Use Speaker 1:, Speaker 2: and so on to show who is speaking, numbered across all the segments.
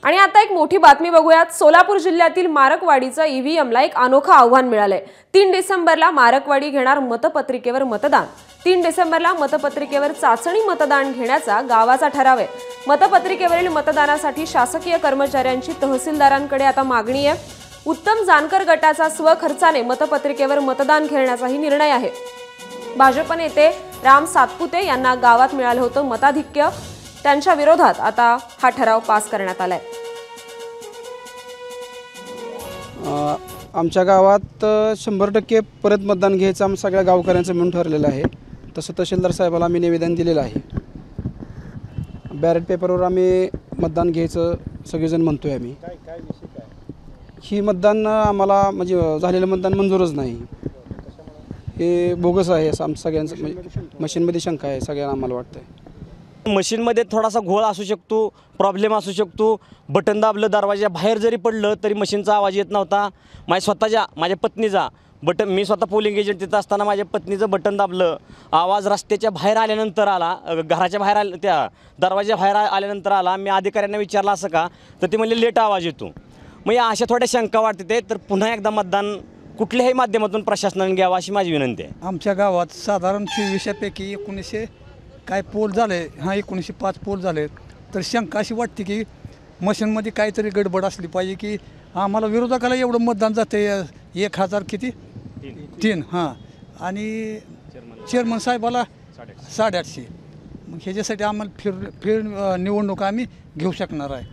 Speaker 1: आणि आता एक मोठी बातमी बघूयात। सोलापूर जिल्ह्यातील मारकवाडीचा ईव्हीएमला एक अनोखा आव्हान मिळाले। 3 डिसेंबरला मारकवाडी घेणार मतपत्रिकेवर मतदान। 3 डिसेंबरला मतपत्रिकेवर चाचणी मतदान घेण्याचा गावाचा ठराव आहे। मतपत्रिकेवरील मतदानासाठी शासकीय कर्मचाऱ्यांची तहसीलदारांकडे आता मागणी आहे। उत्तम जानकर गटाचा स्वखर्चाने मतपत्रिकेवर मतदान घेण्याचाही निर्णय आहे। भाजप नेते राम सातपुते यांना गावात मिळालं होतं मताधिक्य, त्यांच्या विरोधात आता हा ठराव पास करण्यात आलाय।
Speaker 2: आमच्या गावात 100% परत मतदान घ्यायचं आम्ही सगळ्या गावकऱ्यांचं म्हणून ठरलेलं आहे। तसं तहसीलदार साहेबाला आम्ही निवेदन दिलेलं आहे। बॅलेट पेपरवर आम्ही मतदान घ्यायचं सगळेजण म्हणतोय आम्ही। ही मतदान आम्हाला म्हणजे झालेलं मतदान मंजूरच नाही, हे बोगस आहे असं आम सगळ्यांचं मशीनमध्ये शंका आहे सगळ्यांना आम्हाला वाटतंय।
Speaker 3: मशीनमध्ये थोडासा घोळ असू शकतो, प्रॉब्लेम असू शकतो। बटन दाबलं दरवाजा बाहेर जरी पडलं तरी मशीनचा आवाज येत नव्हता। माझ्या पत्नीचा बटन, मी स्वतः पोलिंग एजंट तिथं असताना माझ्या पत्नीचं बटन दाबलं, आवाज रस्त्याच्या बाहेर आल्यानंतर आला, घराच्या बाहेर आल्या त्या दरवाजा बाहेर आल्यानंतर आला। मी अधिकाऱ्यांना विचारलं असं का, तर ते म्हणले लेट आवाज येतो। मग या अशा थोड्या शंका वाटते, तर पुन्हा एकदा मतदान कुठल्याही माध्यमातून प्रशासनाने घ्यावं अशी माझी विनंती आहे।
Speaker 4: आमच्या गावात साधारण 24पैकी 1900 काय पोल झाले, 1905 पोल झाले, तर शंका अशी वाटते की मशीनमध्ये काहीतरी गडबड असली पाहिजे की आम्हाला विरोधकाला एवढं मतदान जाते 1000 किती 3 आणि चेअरमन साहेबाला 850। मग ह्याच्यासाठी आम्हाला फिर निवडणूक आम्ही घेऊ शकणार आहे।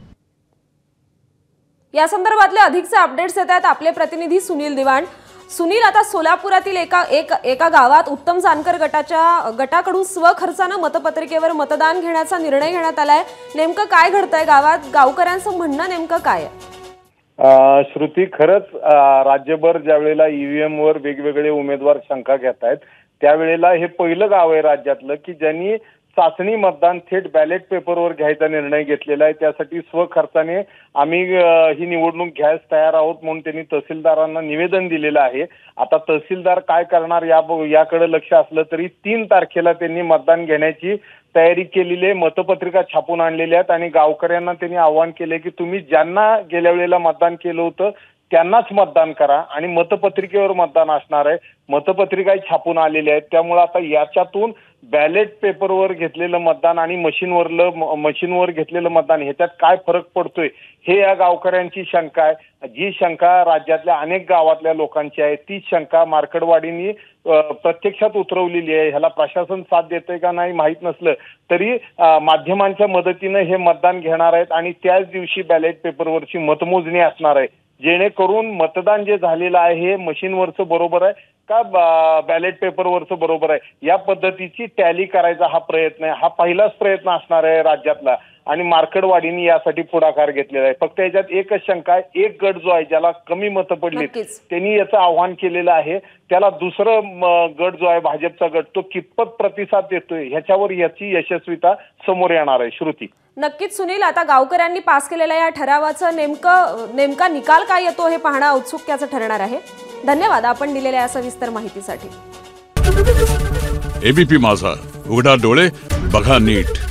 Speaker 1: या संदर्भातले अधिकचे अपडेट्स येत आहेत आपले प्रतिनिधी सुनील दिवाण। सुनील, आता सोलापुरातील एका गावात उत्तम जानकर गटाकडून स्वखर्चाने मतपत्रिकेवर मतदान घेण्याचा निर्णय घेण्यात आलाय। नेमकं काय घडतंय गावात, गावकऱ्यांचं म्हणणं नेमकं काय आहे?
Speaker 5: श्रुती, खरंच राज्यभर ज्या वेळेला ईव्हीएम वर वेगवेगळे उमेदवार शंका घेत आहेत त्यावेळेला हे पहिलं गाव आहे राज्यातलं की ज्यांनी चाचणी मतदान थेट बॅलेट पेपरवर घ्यायचा निर्णय घेतलेला आहे। त्यासाठी स्वखर्चाने आम्ही ही निवडणूक घ्यायला तयार आहोत म्हणून त्यांनी तहसीलदारांना निवेदन दिलेलं आहे। आता तहसीलदार काय करणार याकडे लक्ष असलं तरी 3 तारखेला त्यांनी मतदान घेण्याची तयारी केलेली आहे। मतपत्रिका छापून आणलेल्या आहेत आणि गावकऱ्यांना त्यांनी आवाहन केले की तुम्ही ज्यांना गेल्या वेळेला मतदान केलं होतं त्यांनाच मतदान करा आणि मतपत्रिकेवर मतदान असणार आहे। मतपत्रिका छापून आलेल्या आहेत, त्यामुळे आता याच्यातून बॅलेट पेपरवर घेतलेलं मतदान आणि मशीनवर घेतलेलं मतदान ह्याच्यात काय फरक पडतोय हे या गावकऱ्यांची शंका आहे। जी शंका राज्यातल्या अनेक गावातल्या लोकांची आहे तीच शंका मार्कडवाडींनी प्रत्यक्षात उतरवलेली आहे। ह्याला प्रशासन साथ देतंय का नाही माहीत नसलं तरी माध्यमांच्या मदतीने हे मतदान घेणार आहेत आणि त्याच दिवशी बॅलेट पेपरवरची मतमोजणी असणार आहे, जेणेकरून मतदान जे झालेलं आहे हे मशीनवरचं बरोबर आहे का बॅलेट पेपरवरचं बरोबर आहे या पद्धतीची टॅली करायचा हा प्रयत्न आहे। हा पहिलाच प्रयत्न असणार आहे राज्यातला आणि मार्कडवाडींनी यासाठी पुढाकार घेतलेला आहे। फक्त याच्यात एकच शंका आहे, एक गट जो आहे ज्याला कमी मतं पडली त्यांनी याचं आव्हान केलेलं आहे, त्याला दुसरं गट जो आहे भाजपचा गट तो कितपत प्रतिसाद देतोय ह्याच्यावर याची यशस्वीता समोर येणार आहे। श्रुती,
Speaker 1: नक्कीच सुनील, आता गावकऱ्यांनी पास केलेल्या या ठरावाचं नेमका निकाल काय येतो हे पाहणं औत्सुक्याचं ठरणार आहे। धन्यवाद आपण दिलेल्या या सविस्तर माहितीसाठी।
Speaker 6: एबीपी माझा, उघडा डोळे बघा नीट।